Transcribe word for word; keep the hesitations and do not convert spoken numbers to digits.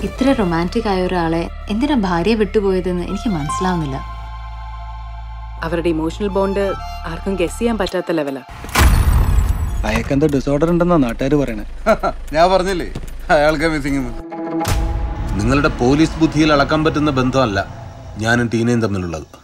ഇത്ര റൊമാൻറ്റിക് ആയ ഒരാളെ എന്തിനാ ഭാര്യ വിട്ടുപോയതെന്ന് എനിക്ക് മനസ്സിലാവുന്നില്ല. അവരുടെ ഇമോഷണൽ ബോണ്ട് ആർക്കും ഗസ് ചെയ്യാൻ പറ്റാത്ത ലെവലാ. അയാൾക്കെന്തോ ഡിസോർഡർ ഉണ്ടെന്നാ നാട്ടുകാർ പറയണേ. ഞാൻ പറഞ്ഞില്ലേ അയാൾക്ക് മിസ്സിംഗ്. നിങ്ങളുടെ പോലീസ് ബുദ്ധിയിൽ അളക്കാൻ പറ്റുന്ന ബന്ധമല്ല ഞാനും ടീനയും തമ്മിലുള്ളത്.